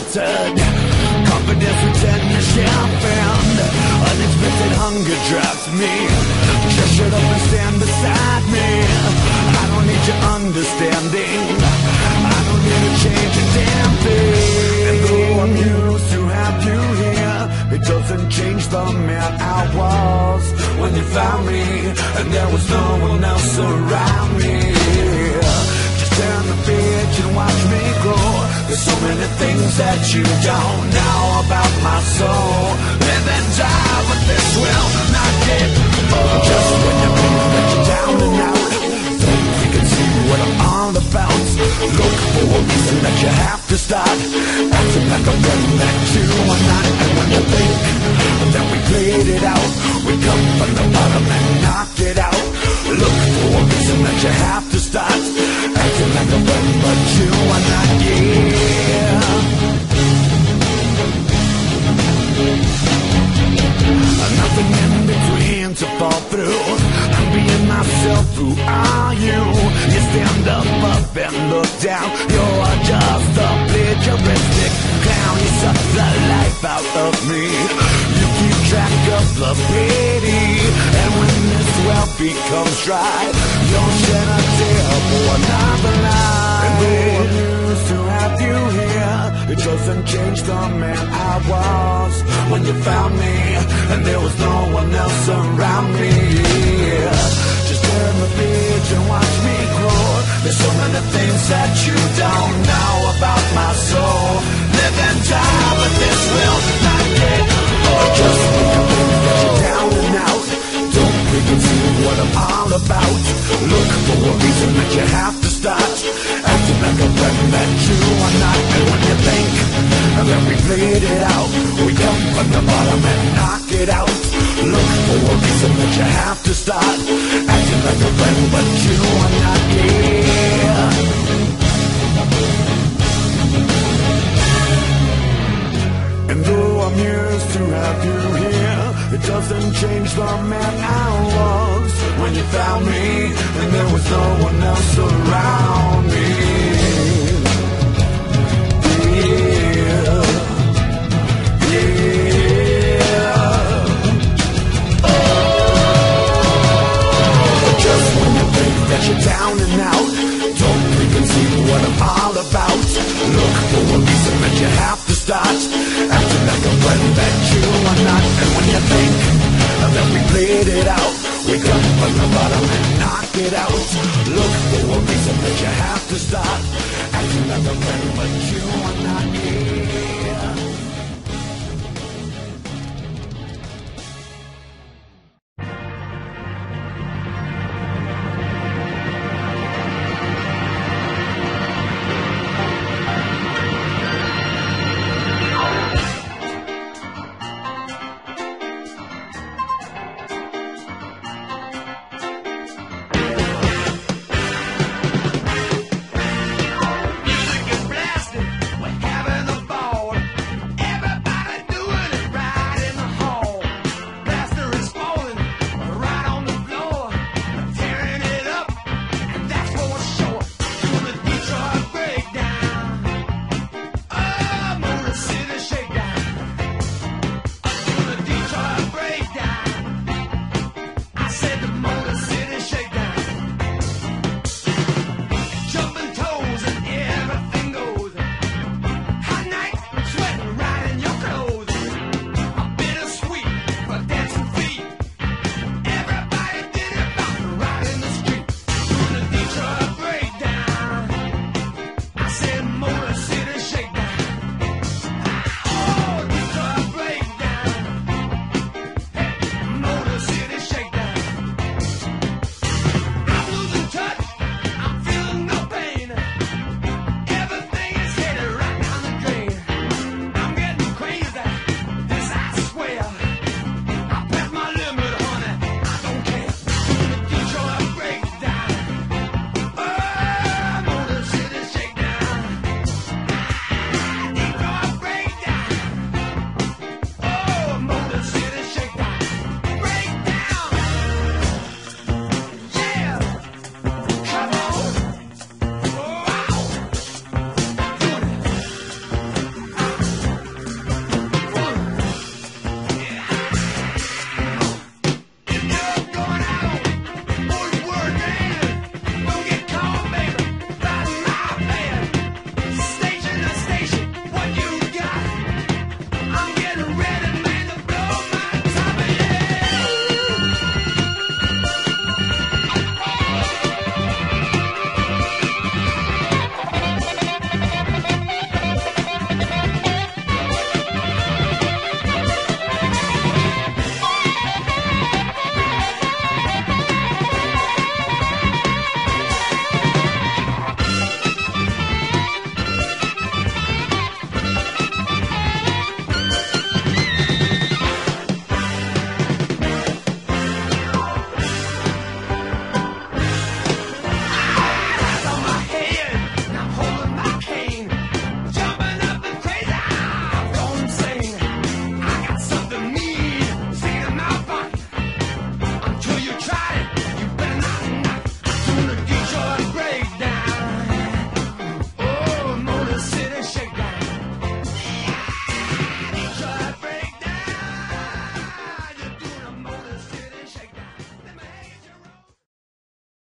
shattered. Confidence we tend to sharpen. Unexpected hunger drives me. Just shut up and stand beside me. I don't need your understanding. I don't need to change a damn thing. And though I'm used to have you here, it doesn't change the man I was when you found me, and there was no one else around me. Just turn the page and watch me grow. There's so many things that you don't know about my soul. Live and die, but this will not get old. Just when you think that you're down and out, don't you can see what I'm all about. Look for a reason that you have to start acting like a friend that you are not. And when you think that we played it out, we come from the bottom and knocked it out. Look for a reason that you have to start acting like a friend, but you are not. Yeah. Nothing in between to fall through. I'm being myself. Who are you? You stand up and look down. You're just a plagiaristic clown. You suck the life out of me. You keep track of the pity, and when this well becomes dry, you'll shed a tear for another lie. And though I'm used to have you here, it doesn't change the man I was when you found me, and there was no one else around me. Just turn the page and watch me grow. There's so many things that you don't know about my soul. Live and die, but this will not get old. Just when you think that you're down and out, don't preconceive what I'm all about. Look for a reason that you have to start acting like a friend that you are not. And when you think that we played it out, we come from the bottom and knock it out. Look for a reason that you have to start acting like a friend, but you are not here. And though I'm used to have you here, it doesn't change the man I was when you found me, and there was no one else around me. Yeah, yeah. Oh, just when you think that you're down and out, don't preconceive what I'm all about. Look for a reason that you have to start acting like a friend that you are not. And when you think that we played it out, we come from the bottom and knock it out. Look for a reason that you have to start acting like a friend, but you